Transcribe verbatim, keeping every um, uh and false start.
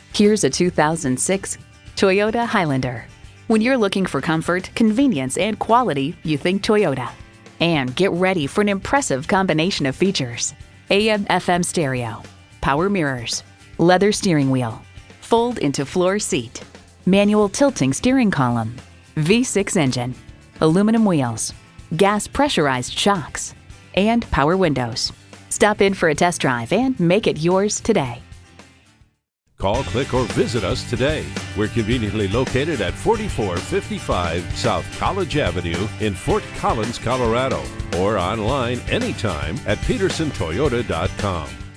Here's a two thousand six Toyota Highlander. When you're looking for comfort, convenience, and quality, you think Toyota. And get ready for an impressive combination of features: A M F M stereo, power mirrors, leather steering wheel, fold into floor seat, manual tilting steering column, V six engine, aluminum wheels, gas pressurized shocks, and power windows. Stop in for a test drive and make it yours today. Call, click, or visit us today. We're conveniently located at forty-four fifty-five South College Avenue in Fort Collins, Colorado, or online anytime at peterson toyota dot com.